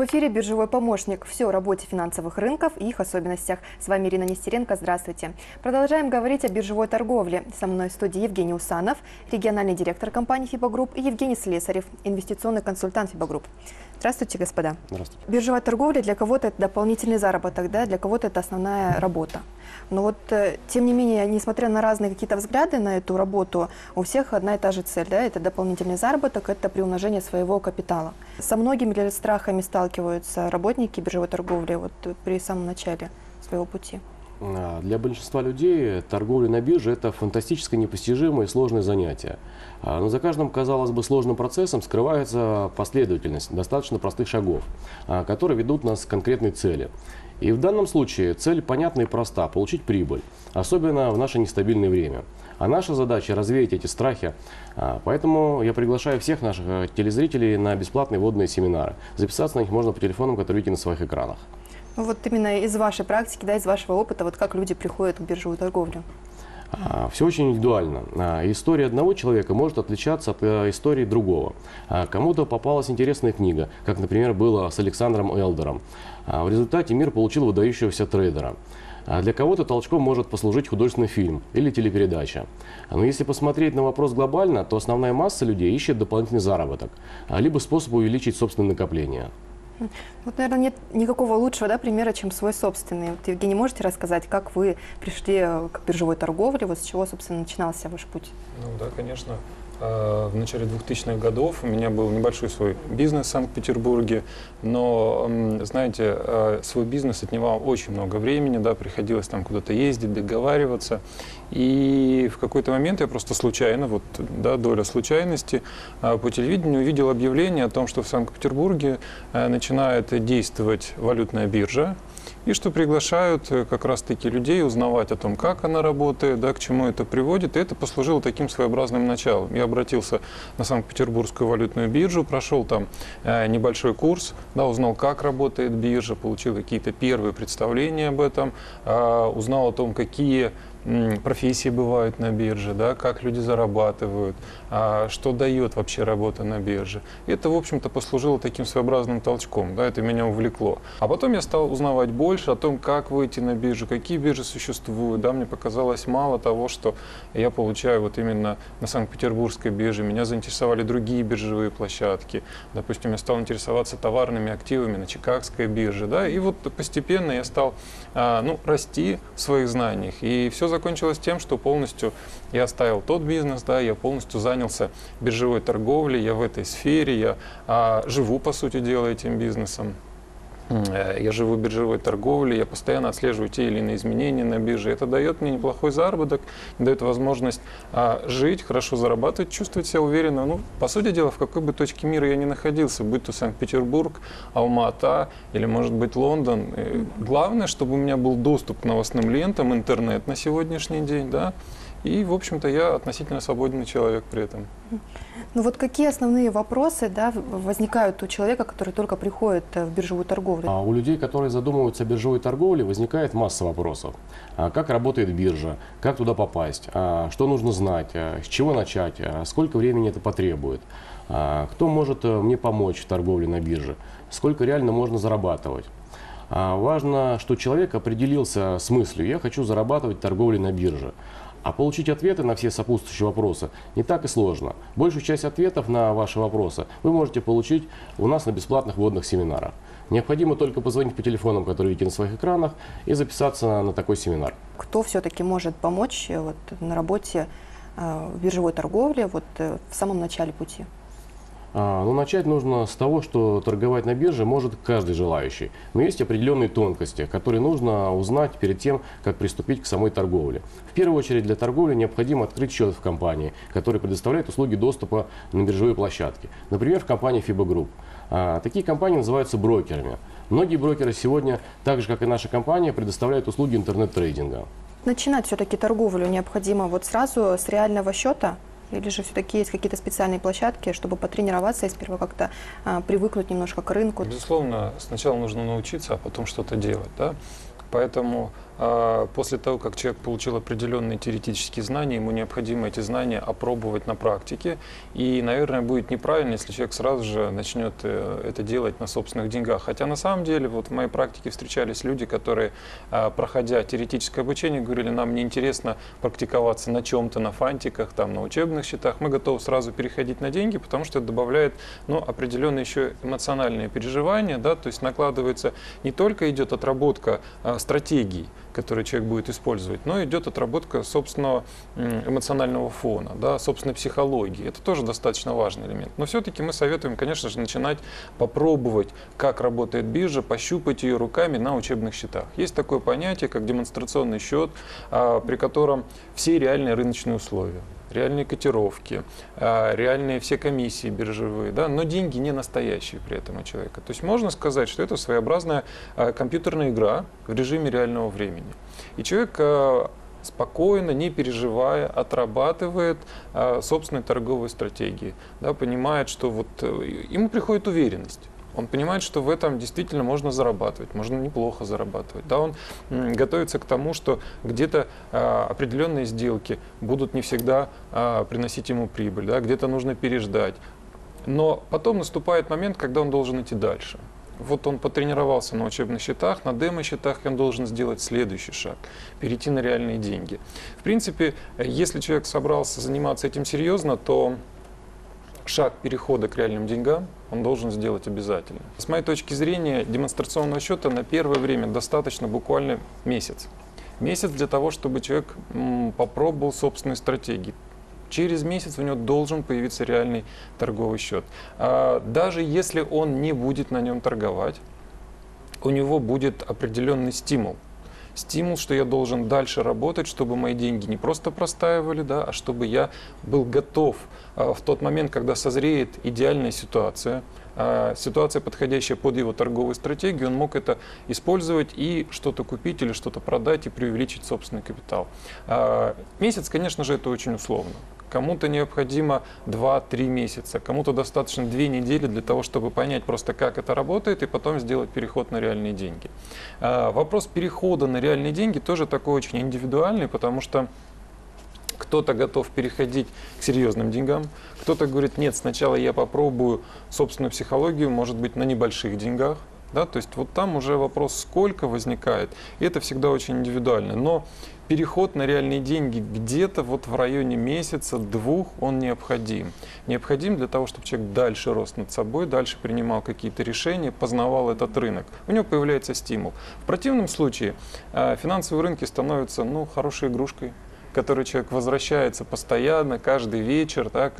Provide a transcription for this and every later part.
эфире «Биржевой помощник». Все о работе финансовых рынков и их особенностях. С вами Ирина Нестеренко. Здравствуйте. Продолжаем говорить о биржевой торговле. Со мной в студии Евгений Усанов, региональный директор компании «Фиба Групп», и Евгений Слесарев, инвестиционный консультант «Фиба Групп». Здравствуйте, господа. Здравствуйте. Биржевая торговля для кого-то это дополнительный заработок, да, для кого-то это основная работа. Но вот, тем не менее, несмотря на разные какие-то взгляды на эту работу, у всех одна и та же цель, да, это дополнительный заработок, это приумножение своего капитала. Со многими ли страхами сталкиваются работники биржевой торговли вот при самом начале своего пути? Для большинства людей торговля на бирже – это фантастически непостижимое и сложное занятие. Но за каждым, казалось бы, сложным процессом скрывается последовательность достаточно простых шагов, которые ведут нас к конкретной цели. И в данном случае цель понятна и проста – получить прибыль, особенно в наше нестабильное время. А наша задача – развеять эти страхи. Поэтому я приглашаю всех наших телезрителей на бесплатные вводные семинары. Записаться на них можно по телефонам, которые видите на своих экранах. Вот именно из вашей практики, да, из вашего опыта, вот как люди приходят к биржевую торговлю? Все очень индивидуально. История одного человека может отличаться от истории другого. Кому-то попалась интересная книга, как, например, было с Александром Элдером. В результате мир получил выдающегося трейдера. Для кого-то толчком может послужить художественный фильм или телепередача. Но если посмотреть на вопрос глобально, то основная масса людей ищет дополнительный заработок, либо способ увеличить собственное накопление. Вот, наверное, нет никакого лучшего, да, примера, чем свой собственный. Вот, Евгений, можете рассказать, как вы пришли к биржевой торговле, вот с чего, собственно, начинался ваш путь? Ну да, конечно. В начале 2000-х годов у меня был небольшой свой бизнес в Санкт-Петербурге, но, знаете, свой бизнес отнимал очень много времени, да, приходилось там куда-то ездить, договариваться. И в какой-то момент я просто случайно, вот, да, доля случайности, по телевидению увидел объявление о том, что в Санкт-Петербурге начинает действовать валютная биржа, и что приглашают как раз-таки людей узнавать о том, как она работает, да, к чему это приводит. И это послужило таким своеобразным началом. Я обратился на Санкт-Петербургскую валютную биржу, прошел там небольшой курс, да, узнал, как работает биржа, получил какие-то первые представления об этом, узнал о том, какие профессии бывают на бирже, да, как люди зарабатывают, что дает вообще работа на бирже. И это, в общем-то, послужило таким своеобразным толчком, да, это меня увлекло. А потом я стал узнавать больше о том, как выйти на биржу, какие биржи существуют. Да, мне показалось мало того, что я получаю вот именно на Санкт-Петербургской бирже. Меня заинтересовали другие биржевые площадки. Допустим, я стал интересоваться товарными активами на Чикагской бирже. Да, и вот постепенно я стал расти в своих знаниях. И все закончилось тем, что полностью я оставил тот бизнес, да, я полностью занялся биржевой торговлей, я в этой сфере, я живу, по сути дела, этим бизнесом. Я живу в биржевой торговле, я постоянно отслеживаю те или иные изменения на бирже. Это дает мне неплохой заработок, дает возможность жить, хорошо зарабатывать, чувствовать себя уверенно. Ну, по сути дела, в какой бы точке мира я ни находился, будь то Санкт-Петербург, Алма-Ата или, может быть, Лондон. Главное, чтобы у меня был доступ к новостным лентам, интернет на сегодняшний день, да. И, в общем-то, я относительно свободный человек при этом. Ну вот какие основные вопросы, да, возникают у человека, который только приходит в биржевую торговлю? У людей, которые задумываются о биржевой торговле, возникает масса вопросов. Как работает биржа, как туда попасть, что нужно знать, с чего начать, сколько времени это потребует, кто может мне помочь в торговле на бирже, сколько реально можно зарабатывать. Важно, что человек определился с мыслью «я хочу зарабатывать в торговле на бирже». А получить ответы на все сопутствующие вопросы не так и сложно. Большую часть ответов на ваши вопросы вы можете получить у нас на бесплатных вводных семинарах. Необходимо только позвонить по телефонам, которые видите на своих экранах, и записаться на такой семинар. Кто все-таки может помочь вот, на работе в биржевой торговле вот, в самом начале пути? Ну, начать нужно с того, что торговать на бирже может каждый желающий. Но есть определенные тонкости, которые нужно узнать перед тем, как приступить к самой торговле. В первую очередь для торговли необходимо открыть счет в компании, которая предоставляет услуги доступа на биржевые площадки. Например, в компании Фиба Групп. Такие компании называются брокерами. Многие брокеры сегодня, так же как и наша компания, предоставляют услуги интернет-трейдинга. Начинать все-таки торговлю необходимо вот сразу с реального счета? Или же все-таки есть какие-то специальные площадки, чтобы потренироваться и сперва как-то привыкнуть немножко к рынку? Безусловно, сначала нужно научиться, а потом что-то делать. Да? Поэтому после того, как человек получил определенные теоретические знания, ему необходимо эти знания опробовать на практике. И, наверное, будет неправильно, если человек сразу же начнет это делать на собственных деньгах. Хотя на самом деле вот в моей практике встречались люди, которые, проходя теоретическое обучение, говорили: нам неинтересно практиковаться на чем-то, на фантиках, там, на учебных счетах, мы готовы сразу переходить на деньги, потому что это добавляет, ну, определенные еще эмоциональные переживания, да, то есть накладывается, не только идет отработка стратегий, которые человек будет использовать, но идет отработка собственного эмоционального фона, да, собственной психологии. Это тоже достаточно важный элемент. Но все-таки мы советуем, конечно же, начинать попробовать, как работает биржа, пощупать ее руками на учебных счетах. Есть такое понятие, как демонстрационный счет, при котором все реальные рыночные условия, реальные котировки, реальные все комиссии биржевые, да, но деньги не настоящие при этом у человека. То есть можно сказать, что это своеобразная компьютерная игра в режиме реального времени. И человек спокойно, не переживая, отрабатывает собственные торговые стратегии, да, понимает, что вот ему приходит уверенность. Он понимает, что в этом действительно можно зарабатывать, можно неплохо зарабатывать. Да, он готовится к тому, что где-то определенные сделки будут не всегда приносить ему прибыль, да, где-то нужно переждать. Но потом наступает момент, когда он должен идти дальше. Вот он потренировался на учебных счетах, на демо-счетах, и он должен сделать следующий шаг – перейти на реальные деньги. В принципе, если человек собрался заниматься этим серьезно, то шаг перехода к реальным деньгам он должен сделать обязательно. С моей точки зрения, демонстрационного счета на первое время достаточно буквально месяц. Месяц для того, чтобы человек попробовал собственные стратегии. Через месяц у него должен появиться реальный торговый счет. Даже если он не будет на нем торговать, у него будет определенный стимул. Стимул, что я должен дальше работать, чтобы мои деньги не просто простаивали, да, а чтобы я был готов в тот момент, когда созреет идеальная ситуация, ситуация, подходящая под его торговую стратегию, он мог это использовать и что-то купить или что-то продать и преувеличить собственный капитал. Месяц, конечно же, это очень условно. Кому-то необходимо 2-3 месяца, кому-то достаточно 2 недели для того, чтобы понять просто, как это работает, и потом сделать переход на реальные деньги. Вопрос перехода на реальные деньги тоже такой очень индивидуальный, потому что кто-то готов переходить к серьезным деньгам, кто-то говорит: нет, сначала я попробую собственную психологию, может быть, на небольших деньгах. Да, то есть вот там уже вопрос, сколько возникает, и это всегда очень индивидуально. Но переход на реальные деньги где-то вот в районе месяца-двух он необходим. Необходим для того, чтобы человек дальше рос над собой, дальше принимал какие-то решения, познавал этот рынок. У него появляется стимул. В противном случае финансовые рынки становятся, ну, хорошей игрушкой, к которой человек возвращается постоянно, каждый вечер, да,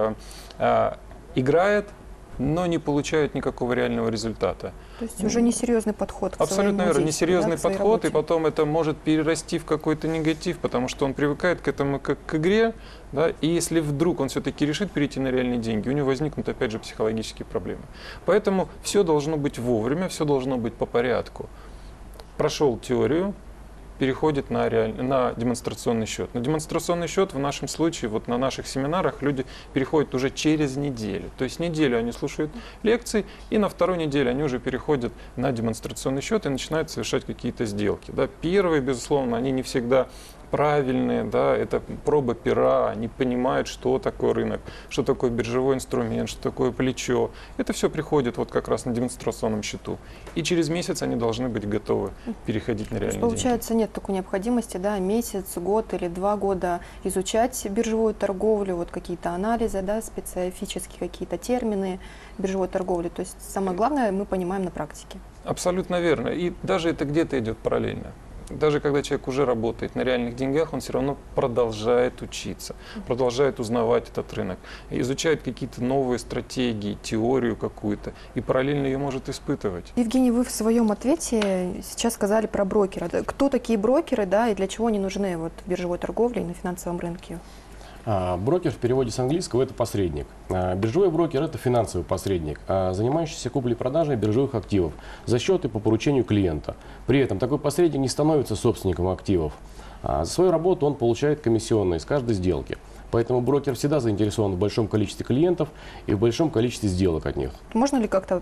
как играет, но не получают никакого реального результата. То есть уже несерьезный подход к Абсолютно верно, несерьезный да, подход, и потом это может перерасти в какой-то негатив, потому что он привыкает к этому как к игре, да, и если вдруг он все-таки решит перейти на реальные деньги, у него возникнут опять же психологические проблемы. Поэтому все должно быть вовремя, все должно быть по порядку. Прошел теорию, переходит на демонстрационный счет. На демонстрационный счет в нашем случае, вот на наших семинарах, люди переходят уже через неделю. То есть неделю они слушают лекции, и на второй неделе они уже переходят на демонстрационный счет и начинают совершать какие-то сделки. Да. Первые, безусловно, они не всегда правильные, да, это проба пера, они понимают, что такое рынок, что такое биржевой инструмент, что такое плечо. Это все приходит вот как раз на демонстрационном счету. И через месяц они должны быть готовы переходить на реальные деньги. Получается, нет такой необходимости, да, месяц, год или 2 года изучать биржевую торговлю, вот какие-то анализы, да, специфические какие-то термины биржевой торговли. То есть самое главное мы понимаем на практике. Абсолютно верно. И даже это где-то идет параллельно. Даже когда человек уже работает на реальных деньгах, он все равно продолжает учиться, продолжает узнавать этот рынок, изучает какие-то новые стратегии, теорию какую-то, и параллельно ее может испытывать. Евгений, вы в своем ответе сейчас сказали про брокера. Кто такие брокеры, да, и для чего они нужны вот, в биржевой торговле и на финансовом рынке? Брокер в переводе с английского – это посредник. Биржевой брокер – это финансовый посредник, занимающийся куплей-продажей биржевых активов за счет и по поручению клиента. При этом такой посредник не становится собственником активов. За свою работу он получает комиссионные с каждой сделки. Поэтому брокер всегда заинтересован в большом количестве клиентов и в большом количестве сделок от них. Можно ли как-то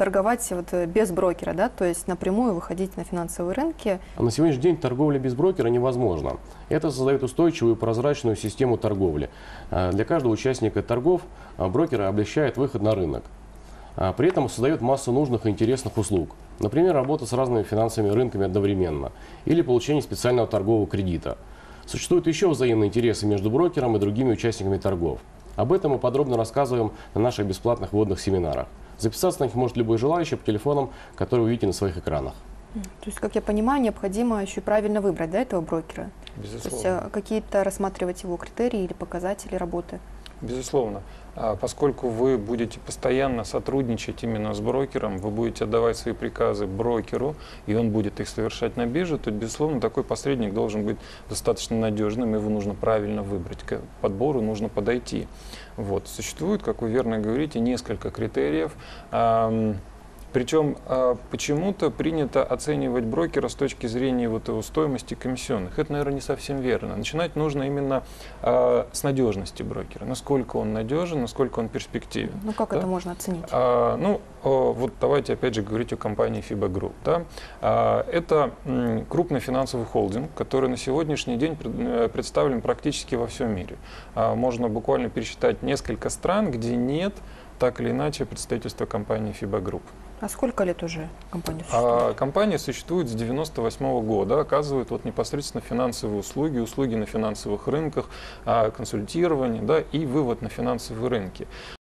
торговать вот без брокера, да, то есть напрямую выходить на финансовые рынки? А на сегодняшний день торговля без брокера невозможна. Это создает устойчивую и прозрачную систему торговли. Для каждого участника торгов брокеры облегчают выход на рынок. При этом создает массу нужных и интересных услуг. Например, работа с разными финансовыми рынками одновременно или получение специального торгового кредита. Существуют еще взаимные интересы между брокером и другими участниками торгов. Об этом мы подробно рассказываем на наших бесплатных вводных семинарах. Записаться на них может любой желающий по телефонам, которые вы видите на своих экранах. То есть, как я понимаю, необходимо еще и правильно выбрать, да, этого брокера? Безусловно. То есть какие-то рассматривать его критерии или показатели работы? Безусловно. Поскольку вы будете постоянно сотрудничать именно с брокером, вы будете отдавать свои приказы брокеру, и он будет их совершать на бирже, то, безусловно, такой посредник должен быть достаточно надежным, его нужно правильно выбрать, к подбору нужно подойти. Вот. Существует, как вы верно говорите, несколько критериев. Причем почему-то принято оценивать брокера с точки зрения вот его стоимости комиссионных. Это, наверное, не совсем верно. Начинать нужно именно с надежности брокера. Насколько он надежен, насколько он перспективен. Ну, как да? это можно оценить? Вот давайте опять же говорить о компании FIBA Group. Да? Это крупный финансовый холдинг, который на сегодняшний день представлен практически во всем мире. Можно буквально пересчитать несколько стран, где нет так или иначе представительства компании FIBA Group. А сколько лет уже компания существует? Компания существует с 1998 года, оказывает вот непосредственно финансовые услуги, услуги на финансовых рынках, консультирование, да, и вывод на финансовые рынки.